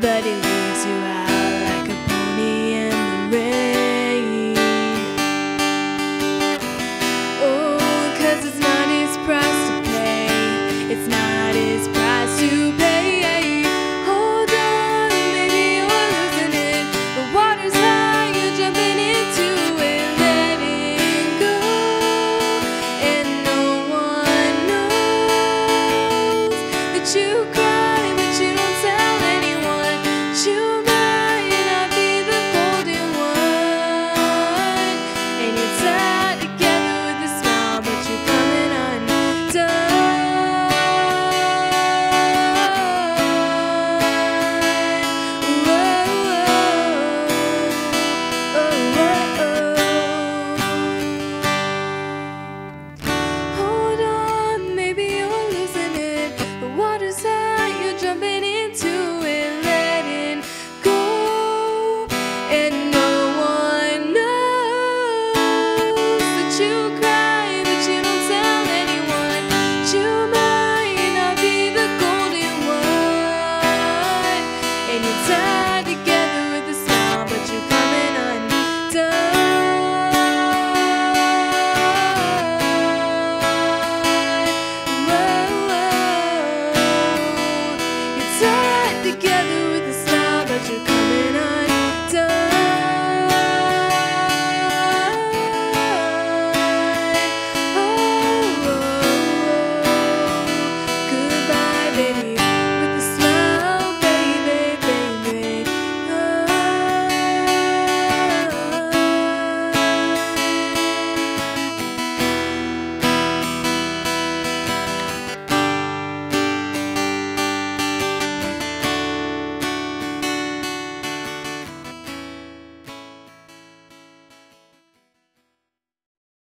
but it leaves you out like a pony in the rain. Oh, 'cause it's not his price to pay. It's not his price to pay. Hold on, maybe you're losing it. The water's high, you're jumping into it, letting go. And no one knows that you cry, but you don't tell anyone. You might not be the golden one, and you're tied together with a smile, but you're coming undone. Hold on, maybe you're losing it. The water's high, you're jumping into it, letting go. And no one knows that you cry, but you don't tell anyone. You might not be the golden one, and you're tired.